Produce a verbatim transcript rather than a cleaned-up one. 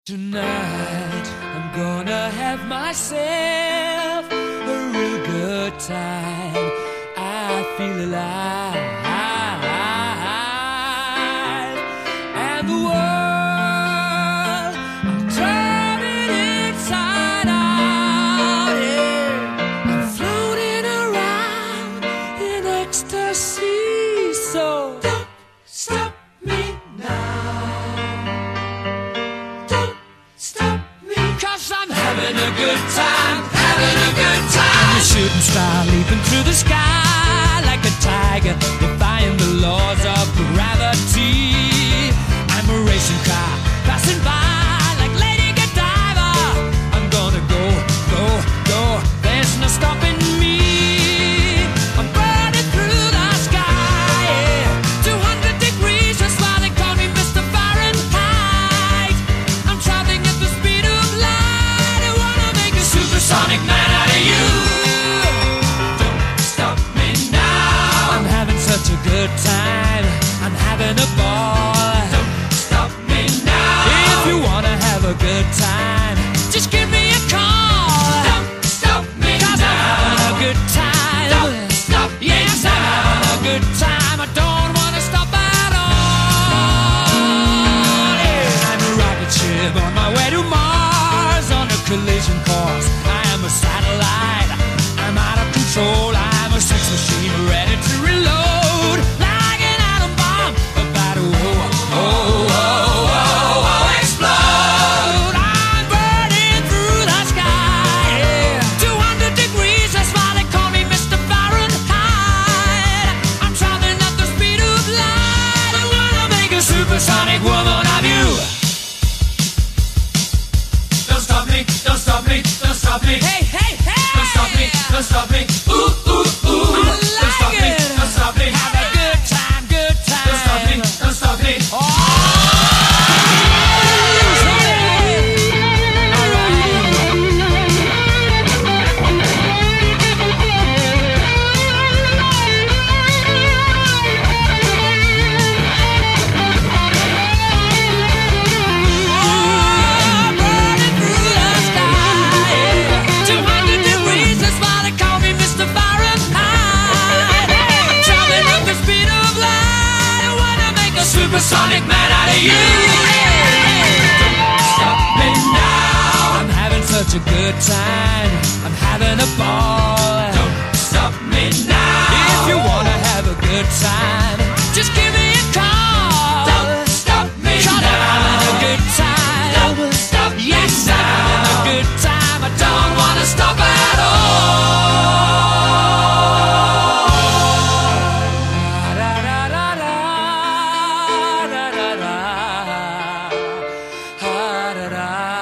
Tonight I'm gonna have myself a real good time. I feel alive, and the world I'm turning inside out. Yeah, I'm floating around in ecstasy. So don't stop me now. I'm having a good time, having a good time. I'm a shooting star leaping through the sky like a tiger, defying the laws of gravity. I'm a racing car passing by like Lady Godiva. I'm gonna go, go, go. There's no stopping me. I'm burning through the sky, yeah. two hundred degrees, that's why they call me Mister Fahrenheit. I'm traveling at the speed of light. Supersonic man out of you. Don't stop me now. I'm having such a good time. I'm having a ball. Don't stop me now. If you wanna have a good time, just give me a call. Don't stop me 'Cause now. I'm having a good time. Don't stop me yes, now. I'm having a good time. I don't wanna stop at all. Yeah. I'm a rocket ship on my way to Mars on a collision course. I'm a satellite, I'm out of control. I'm a sex machine ready to reload, like an atom bomb about to oh, oh, oh, oh, oh, explode. I'm burning through the sky, yeah. two hundred degrees, that's why they call me Mister Fahrenheit. I'm traveling at the speed of light. I wanna make a supersonic woman of you. Don't stop me, don't stop me, don't stop me. Hey, hey, hey! Don't stop me, don't stop me. Ooh, ooh, ooh. I like don't stop it. me, don't stop me. Have a good time, good time. Don't stop me, don't stop me. Oh! Supersonic man out of you. Don't stop me now. I'm having such a good time. I'm having a ball. Don't stop me now. If you wanna have a good time, just give me a call. Don't stop me now. I'm having a good time. Don't stop me yes, now. I'm having a good time. I don't wanna stop at all. Da da